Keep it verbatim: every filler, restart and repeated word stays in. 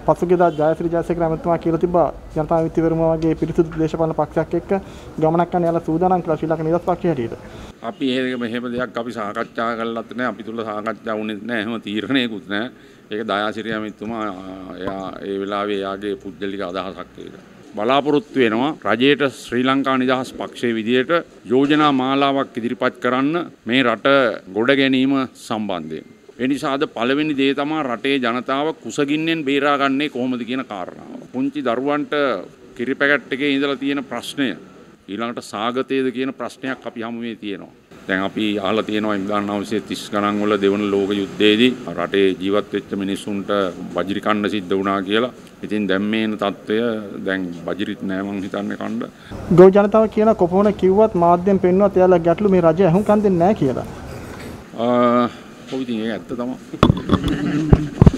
පසුගියදා ජයශ්‍රී ජයසේකර මහත්මයා කියලා තිබ්බා ජනතා විමුක්ති පෙරමුණ වගේ පිරිසුදු දේශපාලන පක්ෂයක් එක්ක ගමනක් යන යාලා සූදානම් කියලා ශ්‍රී ලංකා නිදහස් පක්ෂය හැටියට. අපි එහෙම එහෙම දෙයක් අපි සාකච්ඡා කළත් නැහැ. අපි තුල සාකච්ඡා වුණේ නැහැ. එහෙම තීරණයකුත් නැහැ. ඒක දයාසිරිය මහත්මයා එයා ඒ වෙලාවේ එයාගේ පුද්ගලික අදහසක් ඒක. බලාපොරොත්තු වෙනවා රජයට ශ්‍රී ලංකා නිදහස් පක්ෂයේ විදියට යෝජනා මාලාවක් ඉදිරිපත් කරන්න මේ රට ගොඩ ගැනීම සම්බන්ධයෙන්. ඒ නිසා අද පළවෙනි දේ තමයි රටේ ජනතාව කුසගින්නෙන් බේරාගන්නේ කොහොමද කියන කාරණාව. පුංචි දරුවන්ට කිරි පැකට් එකේ ඉඳලා තියෙන ප්‍රශ්නය ඊළඟට සාගතයේද කියන ප්‍රශ්නයක් අපි හමුවේ තියෙනවා. දැන් අපි අහලා තියෙනවා එක්දාස් නවසිය තිස් ගණන් වල දෙවන ලෝක යුද්ධයේදී රටේ ජීවත් වෙච්ච මිනිස්සුන්ට බජිරි කන්න සිද්ධ වුණා කියලා. ඉතින් දැන් මේන තත්ත්වය දැන් බජිරිත් නෑ මං හිතන්නේ කන්න. ගෝ ජනතාව කියන කොපමණ කිව්වත් මාධ්‍යෙන් පෙන්වුවත් එයාලා ගැටලු මේ රජය අහුම්කම් දෙන්නේ නෑ කියලා. අ කොහොමද ඒක ඇත්ත තමයි.